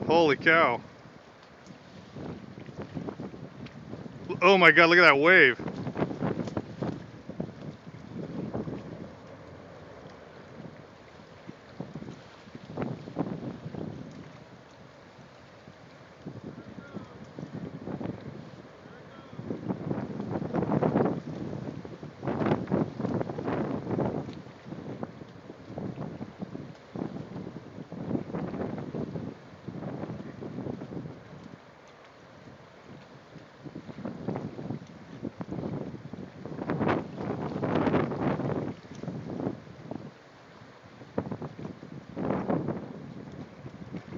Holy cow. Oh my god, look at that wave.